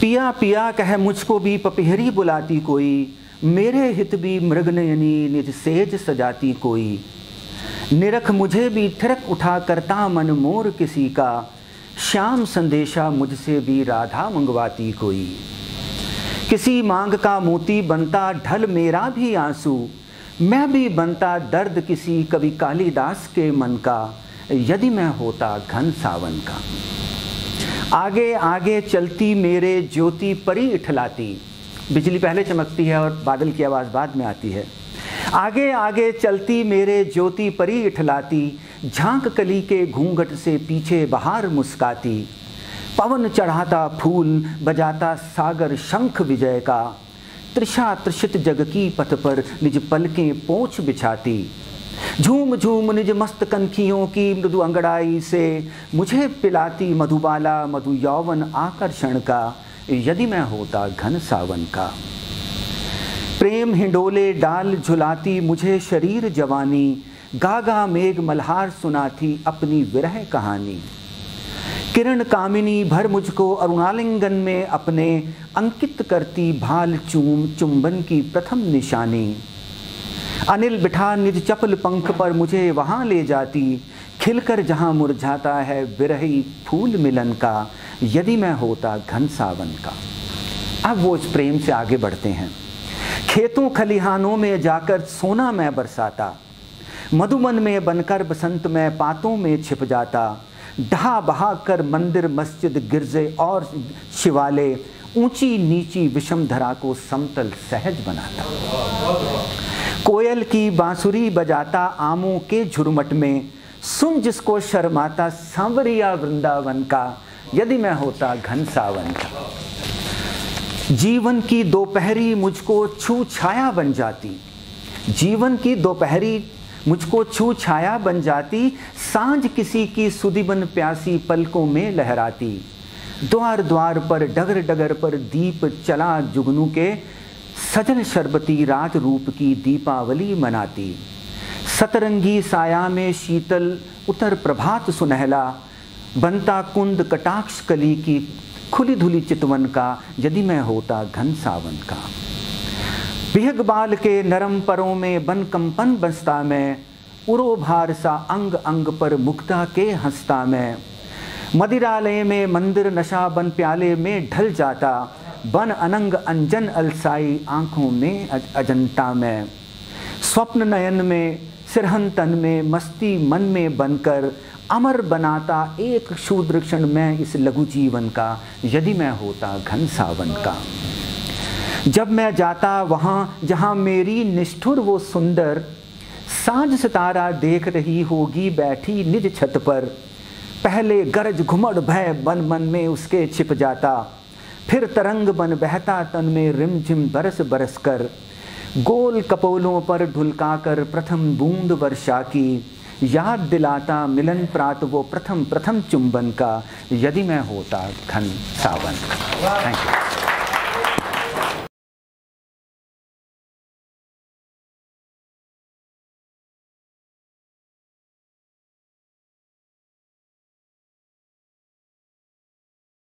पिया पिया कह मुझको भी पपीहरी बुलाती कोई, मेरे हित भी मृगनयनी निज सेज सजाती कोई। निरख मुझे भी थिरक उठा करता मन मोर किसी का, श्याम संदेशा मुझसे भी राधा मंगवाती कोई। किसी मांग का मोती बनता ढल मेरा भी आंसू, मैं भी बनता दर्द किसी कवि कालिदास के मन का, यदि मैं होता घन सावन का। आगे आगे चलती मेरे ज्योति परी इठलाती, बिजली पहले चमकती है और बादल की आवाज़ बाद में आती है। आगे आगे चलती मेरे ज्योति परी इठलाती, झांक कली के घूंघट से पीछे बहार मुस्काती। पवन चढ़ाता फूल बजाता सागर शंख विजय का, तृषा तृषित जग की पथ पर निज पलकें पोंछ बिछाती। झूम झूम निज मस्त कनखियों की मृदु अंगड़ाई से मुझे पिलाती मधुबाला मधु यौवन आकर्षण का, यदि मैं होता घन सावन का। प्रेम हिंडोले डाल झुलाती मुझे शरीर जवानी, गागा मेघ मल्हार सुनाती अपनी विरह कहानी। किरण कामिनी भर मुझको अरुणालिंगन में अपने, अंकित करती भाल चूम चुंबन की प्रथम निशानी। अनिल बिठा निज चपल पंख पर मुझे वहाँ ले जाती, खिलकर जहाँ मुरझाता है विरही फूल मिलन का, यदि मैं होता घन सावन का। अब वो इस प्रेम से आगे बढ़ते हैं। खेतों खलिहानों में जाकर सोना मैं बरसाता, मधुमन में बनकर बसंत में पातों में छिप जाता। ढहा बहा कर मंदिर मस्जिद गिरजे और शिवालय, ऊंची नीची विषम धरा को समतल सहज बनाता। कोयल की बांसुरी बजाता आमों के झुरमट में, सुन जिसको शर्माता सांवरिया वृंदावन का, यदि मैं होता घन सावन का। जीवन की दोपहरी मुझको छू छाया बन जाती, जीवन की दोपहरी मुझको छू छाया बन जाती। सांझ किसी की सुदिबन प्यासी पलकों में लहराती। द्वार द्वार पर डगर डगर पर दीप चला जुगनू के, सजल शरबती रात रूप की दीपावली मनाती। सतरंगी साया में शीतल उतर प्रभात सुनहला, बनता कुंद कटाक्ष कली की खुली धुली चितवन का, यदि मैं होता घन सावन का। बिहग बाल के नरम परों में बन कंपन बसता मैं, उरो भार सा अंग अंग पर मुक्ता के हंसता मैं। मदिरालय में मंदिर नशा बन प्याले में ढल जाता, बन अनंग अंजन अलसाई आंखों में अजंता में। स्वप्न नयन में सिरहन तन में मस्ती मन में बनकर, अमर बनाता एक शूद्र क्षण में इस लघु जीवन का, यदि मैं होता घन सावन का। जब मैं जाता वहाँ जहाँ मेरी निष्ठुर वो सुंदर, सांझ सितारा देख रही होगी बैठी निज छत पर। पहले गरज घुमड़ भय बन मन में उसके छिप जाता, फिर तरंग बन बहता तन में रिमझिम बरस बरस कर। गोल कपोलों पर ढुलका कर प्रथम बूंद वर्षा की, याद दिलाता मिलन प्रात वो प्रथम प्रथम चुंबन का, यदि मैं होता घन सावन का। Thank you.